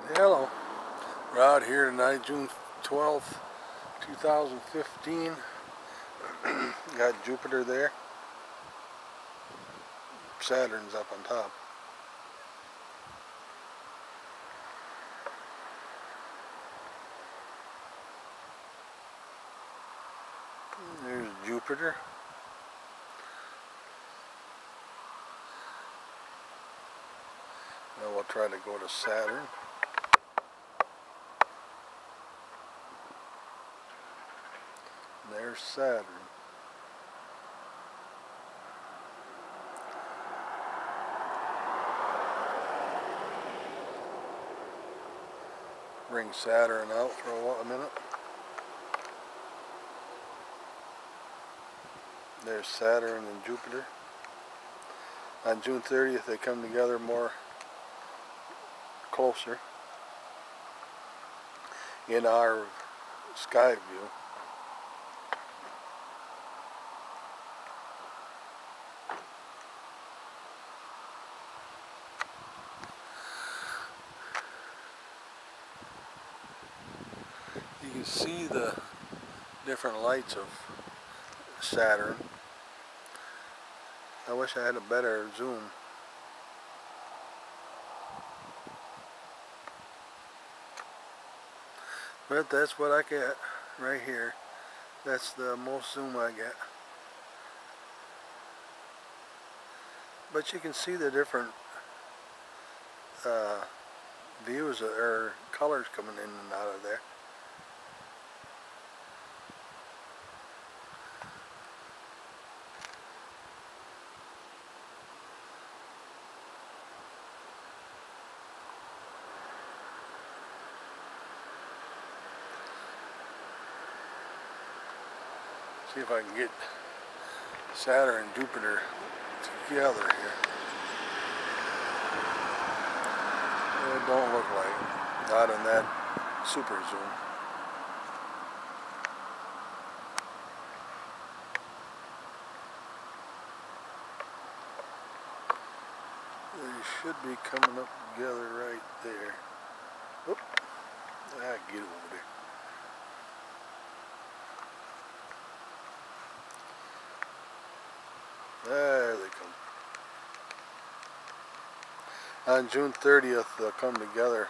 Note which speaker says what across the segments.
Speaker 1: Hello, we're out here tonight, June 12th, 2015. Got Jupiter there. Saturn's up on top. There's Jupiter. Now we'll try to go to Saturn. There's Saturn. Bring Saturn out for a minute. There's Saturn and Jupiter. On June 30th they come together more closer in our sky view. You can see the different lights of Saturn. I wish I had a better zoom. But that's what I get right here. That's the most zoom I get. But you can see the different views or colors coming in and out of there. See if I can get Saturn and Jupiter together here. It don't look like it. Not in that super zoom. They should be coming up together right there. Oop. Get over there. There they come. On June 30th, they'll come together,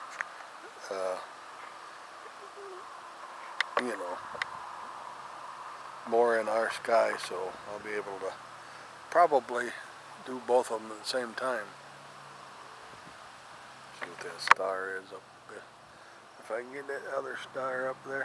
Speaker 1: more in our sky, so I'll be able to probably do both of them at the same time. See what that star is up there. If I can get that other star up there.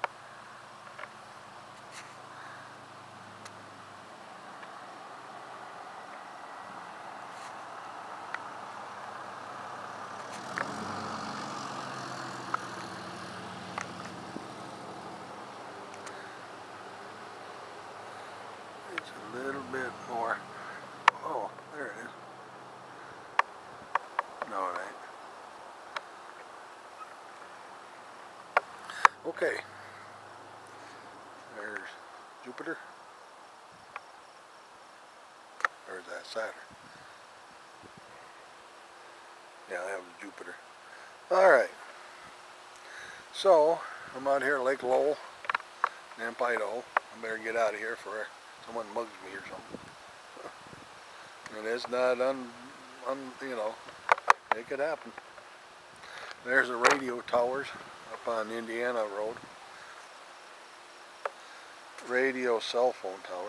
Speaker 1: It's a little bit more. Oh, there it is. No, it ain't. Okay. There's Jupiter. There's that Saturn. Yeah, that was Jupiter. Alright. So, I'm out here at Lake Lowell, Nampa, Idaho. I better get out of here before someone mugs me or something. And it's not it could happen. There's the radio towers up on Indiana Road. Radio cell phone tower.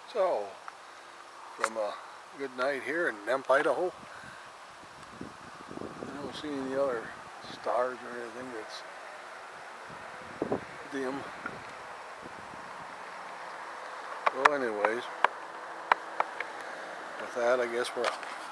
Speaker 1: So, from a good night here in Nemp, Idaho. I don't see any other stars or anything that's dim. So anyways, with that I guess we're out.